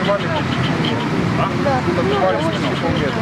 отобрали полметра.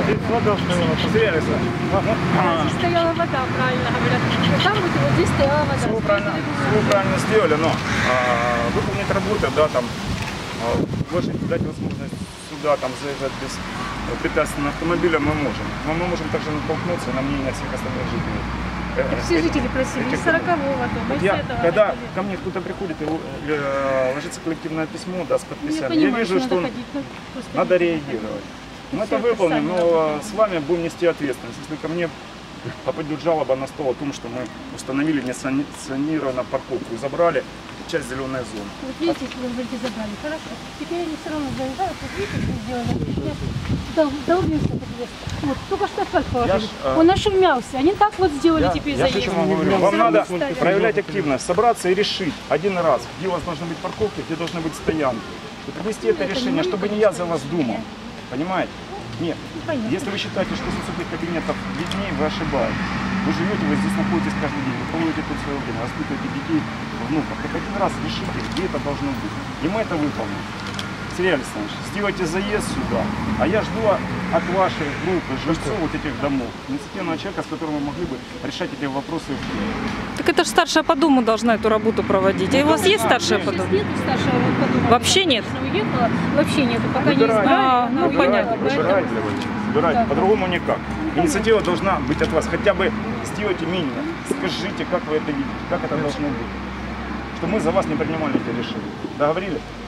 Здесь стояла вода, правильно говорят. Там вот здесь стояла вода. Все вы правильно сделали, но выполнить работы, да, там, дать возможность сюда там заезжать без препятственного автомобиля мы можем. Но мы можем также натолкнуться на мнение всех остальных жителей. Все жители просили из 40-го дома, из этого. Когда ко мне кто-то приходит и ложится коллективное письмо, да, с подписянием, я вижу, что надо реагировать. Мы это выполним, но с вами будем нести ответственность. Если ко мне попадет жалоба на стол о том, что мы установили несанкционированно парковку и забрали часть зеленой зоны. Вот видите, если вы говорите, забрали, хорошо. Теперь они все равно заезжают, вот видите, что сделали. Долбился подъезд. Вот, только что асфальт положили. Он нашумелся. Они так вот сделали теперь заезд. Я почему говорю, вам надо проявлять активность, собраться и решить один раз, где у вас должны быть парковки, где должны быть стоянки. И принести это решение, чтобы не я за вас думал. Понимаете? Нет. Если вы считаете, что с высоких кабинетов виднее, вы ошибаетесь. Вы живете, вы здесь находитесь каждый день, вы проводите тут свое время, воспитываете детей, внуков. Так один раз решите, где это должно быть. И мы это выполним. Сергей Александрович, сделайте заезд сюда, а я жду от вашей группы жильцов вот этих домов инициативного человека, с которым мы могли бы решать эти вопросы. Так это же старшая по дому должна эту работу проводить. А у вас есть старшая по дому? Нет старшего по дому. Вообще нет? Уехала, вообще нету, пока не избрали. Ну, понятно. Выбирайте, по-другому никак. Инициатива должна быть от вас. Хотя бы сделайте минимум. Скажите, как вы это видите, как это должно быть. Что мы за вас не принимали эти решения. Договорились?